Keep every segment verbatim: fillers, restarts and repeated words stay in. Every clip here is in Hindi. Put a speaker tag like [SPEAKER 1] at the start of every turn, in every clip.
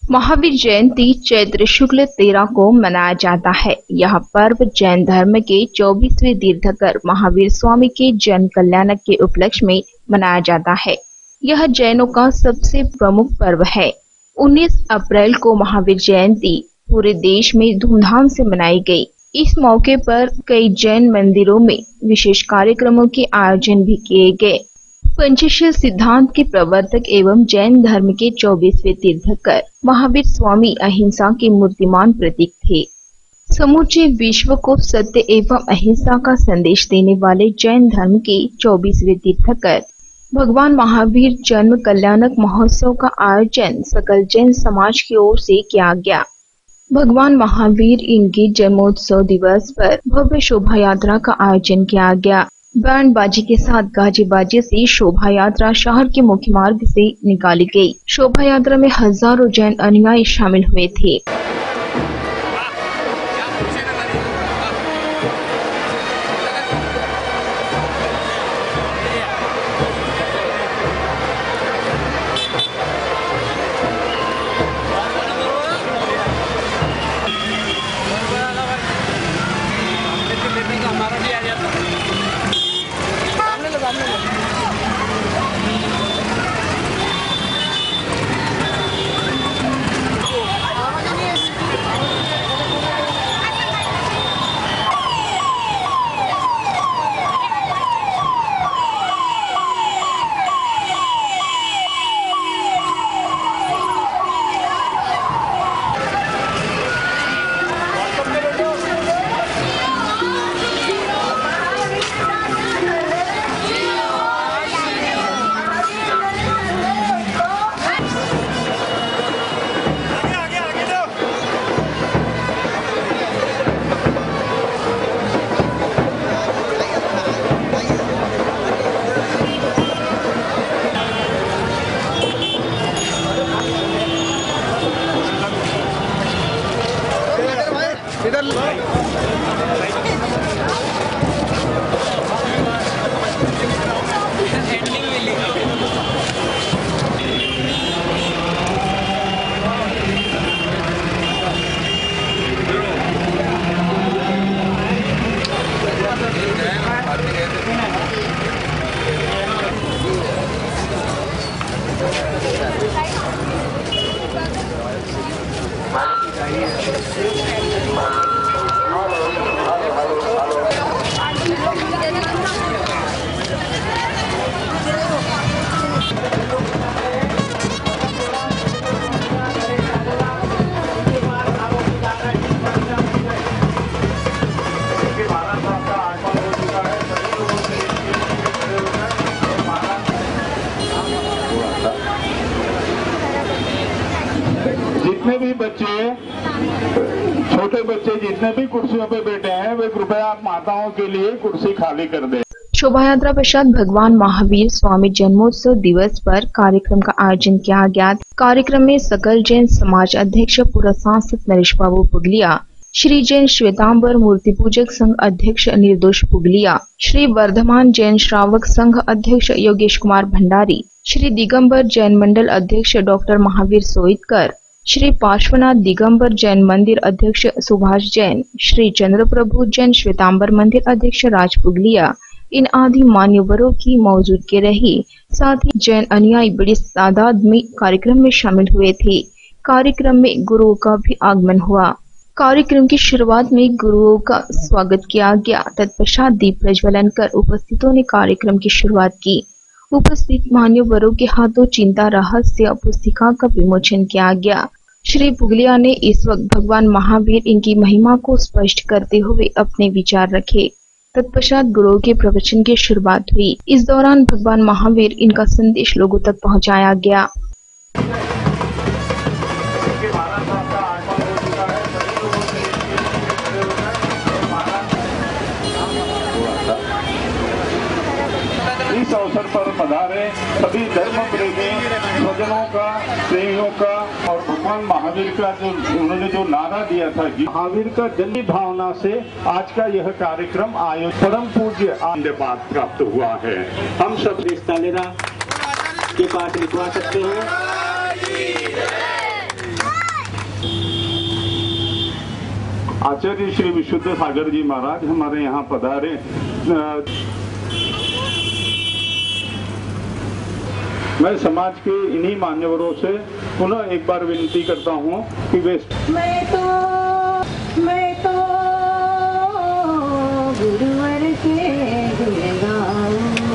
[SPEAKER 1] महावीर जयंती चैत्र शुक्ल तेरह को मनाया जाता है। यह पर्व जैन धर्म के चौबीसवें तीर्थंकर महावीर स्वामी के जन्म कल्याणक के उपलक्ष्य में मनाया जाता है। यह जैनों का सबसे प्रमुख पर्व है। उन्नीस अप्रैल को महावीर जयंती पूरे देश में धूमधाम से मनाई गई। इस मौके पर कई जैन मंदिरों में विशेष कार्यक्रमों के आयोजन भी किए गए। पंचशील सिद्धांत के प्रवर्तक एवं जैन धर्म के चौबीसवें तीर्थंकर महावीर स्वामी अहिंसा के मूर्तिमान प्रतीक थे। समूचे विश्व को सत्य एवं अहिंसा का संदेश देने वाले जैन धर्म के चौबीसवें तीर्थंकर भगवान महावीर जन्म कल्याणक महोत्सव का आयोजन सकल जैन समाज की ओर से किया गया। भगवान महावीर इनके जन्मोत्सव दिवस पर भव्य शोभा यात्रा का आयोजन किया गया। बैंड बाजी के साथ गाजे बाजे से शोभा यात्रा शहर के मुख्य मार्ग से निकाली गई। शोभा यात्रा में हजारों जैन अनुयायी शामिल हुए थे।
[SPEAKER 2] जितने भी बच्चे छोटे बच्चे जितने भी कुर्सियों पे बैठे हैं वे कृपया माताओं के लिए कुर्सी खाली कर दें।
[SPEAKER 1] शोभा यात्रा पश्चात भगवान महावीर स्वामी जन्मोत्सव दिवस पर कार्यक्रम का आयोजन किया गया। कार्यक्रम में सकल जैन समाज अध्यक्ष पूर्व सांसद नरेश बाबू पुगलिया, श्री जैन श्वेतांबर मूर्ति पूजक संघ अध्यक्ष निर्दोष पुगलिया, श्री वर्धमान जैन श्रावक संघ अध्यक्ष योगेश कुमार भंडारी, श्री दिगंबर जैन मंडल अध्यक्ष डॉक्टर महावीर सोईतकर, श्री पार्श्वनाथ दिगंबर जैन मंदिर अध्यक्ष सुभाष जैन, श्री चंद्रप्रभु जैन श्वेतांबर मंदिर अध्यक्ष राज पुगलिया, इन आदि मान्यवरों की मौजूदगी रही। साथ ही जैन अनुयायी बड़ी तादाद में कार्यक्रम में शामिल हुए थे। कार्यक्रम में गुरुओं का भी आगमन हुआ। कार्यक्रम की शुरुआत में गुरुओं का स्वागत किया गया। तत्पश्चात दीप प्रज्वलन कर उपस्थितों ने कार्यक्रम की शुरुआत की। उपस्थित मान्यवरों के हाथों चिंता रहस्य पुस्तिका का विमोचन किया गया। श्री पुगलिया ने इस वक्त भगवान महावीर इनकी महिमा को स्पष्ट करते हुए अपने विचार रखे। तत्पश्चात गुरुओं के प्रवचन की शुरुआत हुई। इस दौरान भगवान महावीर इनका संदेश लोगों तक पहुंचाया गया।
[SPEAKER 2] इस अवसर पर पधारे सभी धर्म प्रेमी स्वजनों का, स्नेहियों का और भगवान महावीर का जो उन्होंने जो नारा दिया था, महावीर का जन्म भावना से आज का यह कार्यक्रम आयोजित परम पूज्य आशीर्वाद प्राप्त हुआ है। हम सब
[SPEAKER 3] तालेरा के पास लिखवा सकते हैं।
[SPEAKER 2] आचार्य श्री विशुद्ध सागर जी महाराज हमारे यहाँ पधारे। मैं समाज के इन्हीं मान्यवरों से पुनः एक बार विनती करता हूँ कि वे
[SPEAKER 3] मैं तो मैं तो गुरुवर के गुण गाऊं,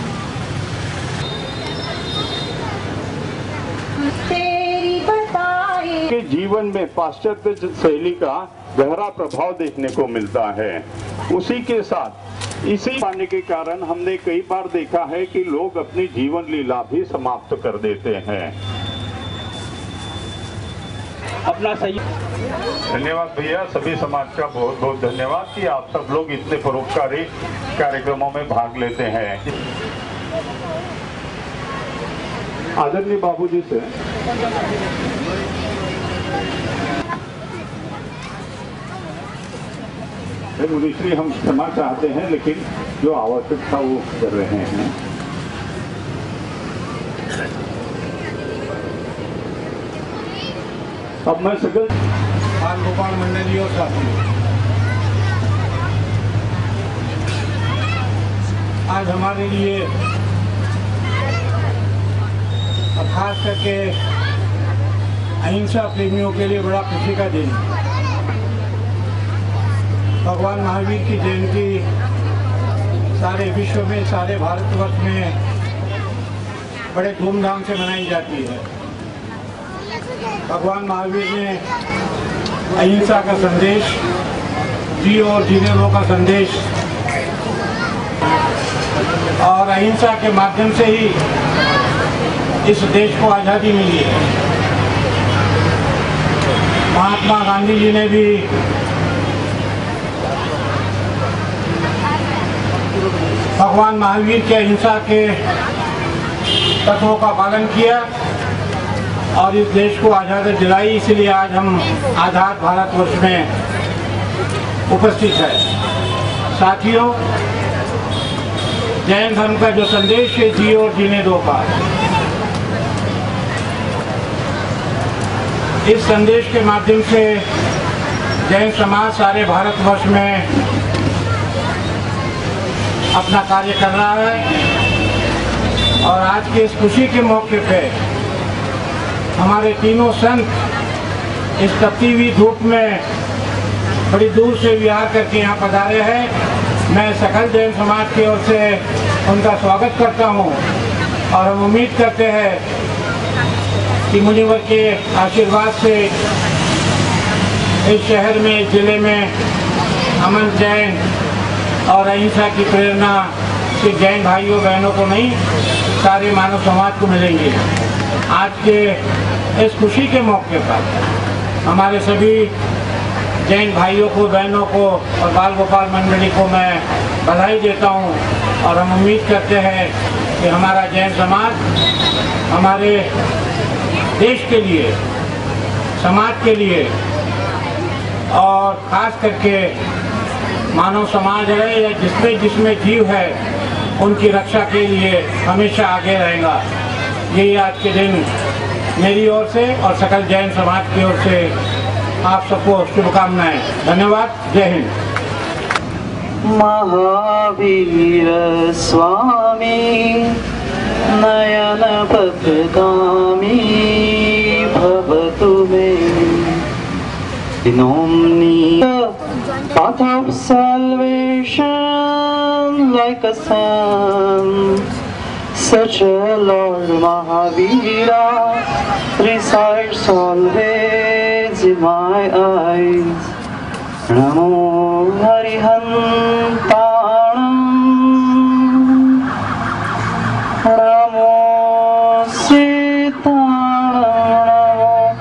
[SPEAKER 3] तेरी बताए
[SPEAKER 2] के जीवन में पाश्चात्य शैली का गहरा प्रभाव देखने को मिलता है। उसी के साथ इसी पाने के कारण हमने कई बार देखा है कि लोग अपनी जीवन लीला भी समाप्त कर देते हैं। अपना सही धन्यवाद भैया, सभी समाज का बहुत बहुत धन्यवाद कि आप सब लोग इतने परोपकारी कार्यक्रमों में भाग लेते हैं। आदरणीय बाबूजी से मुनिश्री हम क्षमा चाहते हैं, लेकिन जो आवश्यक था वो कर रहे हैं। अब मैं सकल
[SPEAKER 4] बाल गोपाल मंडली और साथी, आज हमारे लिए और खास करके अहिंसा प्रेमियों के लिए बड़ा खुशी का दिन। भगवान महावीर की जयंती सारे विश्व में, सारे भारतवर्ष में बड़े धूमधाम से मनाई जाती है। भगवान महावीर ने अहिंसा का संदेश, जियो और जीने दो का संदेश, और अहिंसा के माध्यम से ही इस देश को आज़ादी मिली है। महात्मा गांधी जी ने भी भगवान महावीर के अहिंसा के तत्वों का पालन किया और इस देश को आज़ादी दिलाई। इसलिए आज हम आज़ाद भारतवर्ष में उपस्थित है। साथियों, जैन धर्म का जो संदेश है, जियो और जीने दो का, इस संदेश के माध्यम से जैन समाज सारे भारतवर्ष में अपना कार्य कर रहा है। और आज के इस खुशी के मौके पे हमारे तीनों संत इस तपती हुई धूप में बड़ी दूर से विहार करके यहाँ पधारे हैं। मैं सकल जैन समाज की ओर से उनका स्वागत करता हूँ और हम उम्मीद करते हैं कि मुनिवर के आशीर्वाद से इस शहर में, इस जिले में अमन, जैन और अहिंसा की प्रेरणा सिर्फ जैन भाइयों बहनों को नहीं, सारे मानव समाज को मिलेंगे। आज के इस खुशी के मौके पर हमारे सभी जैन भाइयों को, बहनों को और बाल गोपाल मंडली को मैं बधाई देता हूँ। और हम उम्मीद करते हैं कि हमारा जैन समाज हमारे देश के लिए, समाज के लिए और ख़ास करके मानव समाज है या जिसमें जिसमें जीव है, उनकी रक्षा के लिए हमेशा आगे रहेगा। यही आज के दिन मेरी ओर से और सकल जैन समाज की ओर से आप सबको शुभकामनाएं। धन्यवाद। जय हिंद।
[SPEAKER 5] महावीर स्वामी नयन पथगामी भवतु मे Omni path of salvation like a sun, such a Lord Mahavira resides always in my eyes. Namo Harihantanam, Namo Sitanam,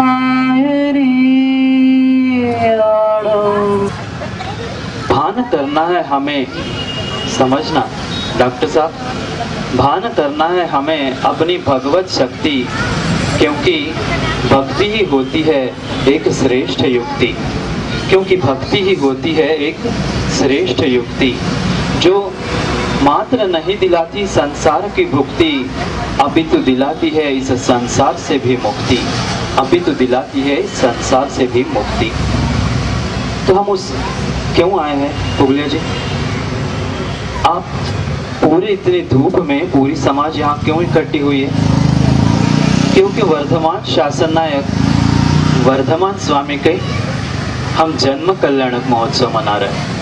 [SPEAKER 5] भान करना है हमें, समझना डॉक्टर साहब, भान करना है हमें अपनी भगवत शक्ति, क्योंकि भक्ति ही होती है एक श्रेष्ठ युक्ति, क्योंकि भक्ति ही होती है एक श्रेष्ठ युक्ति जो मात्र नहीं दिलाती संसार की भुक्ति, अपितु दिलाती है इस संसार से भी मुक्ति, अपितु दिलाती है इस संसार से भी मुक्ति। तो हम उस क्यों आए हैं पुगलिया जी? आप पूरी इतनी धूप में पूरी समाज यहाँ क्यों इकट्ठी हुई है? क्योंकि वर्धमान शासन नायक वर्धमान स्वामी के हम जन्म कल्याणक महोत्सव मना रहे हैं।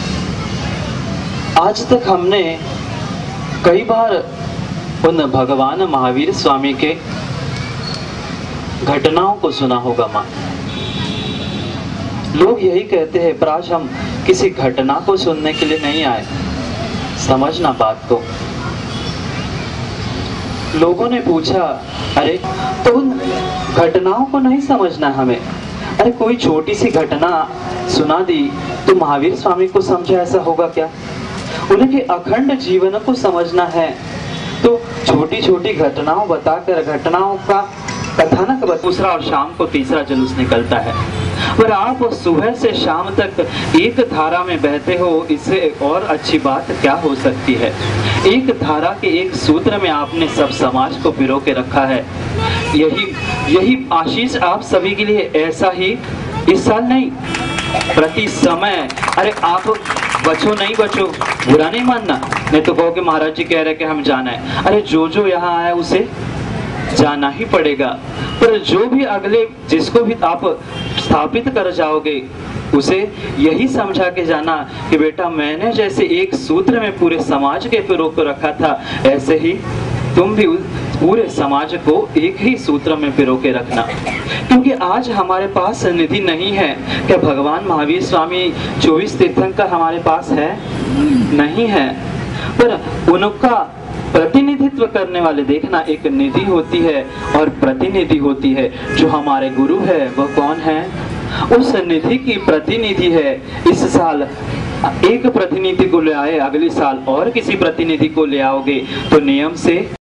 [SPEAKER 5] आज तक हमने कई बार उन भगवान महावीर स्वामी के घटनाओं को सुना होगा मां। लोग यही कहते हैं, पर आज हम किसी घटना को सुनने के लिए नहीं आए। समझना बात को। लोगों ने पूछा, अरे तो उन घटनाओं को नहीं समझना हमें? अरे कोई छोटी सी घटना सुना दी तो महावीर स्वामी को समझा, ऐसा होगा क्या? उनके अखंड जीवन को समझना है तो छोटी छोटी घटनाओं बताकर घटनाओं का कथानक बता। दूसरा और शाम को तीसरा जुलूस निकलता है, पर आप सुबह से शाम तक एक धारा में बहते हो, इससे और अच्छी बात क्या हो सकती है? एक धारा के एक सूत्र में आपने सब समाज को पिरो के रखा है। यही यही आशीष आप सभी के लिए। ऐसा ही इस साल नहीं, प्रति समय। अरे आप बचो नहीं बचो, बुरा नहीं मानना, नहीं तो कहो कि महाराज जी कह रहे कि हम जाना है। अरे जो जो यहाँ आया उसे जाना ही पड़ेगा, पर जो भी अगले जिसको भी आप स्थापित कर जाओगे उसे यही समझा के जाना कि बेटा मैंने जैसे एक सूत्र में पूरे समाज के पिरो को रखा था, ऐसे ही तुम भी पूरे समाज को एक ही सूत्र में पिरो के रखना। क्योंकि आज हमारे पास निधि नहीं है। क्या भगवान महावीर स्वामी चौबीस तीर्थंकर हमारे पास है? नहीं है, पर उनका प्रतिनिधित्व करने वाले देखना, एक निधि होती है और प्रतिनिधि होती है। जो हमारे गुरु है वह कौन है? उस निधि की प्रतिनिधि है। इस साल एक प्रतिनिधि को ले आए, अगले साल और किसी प्रतिनिधि को ले आओगे तो नियम से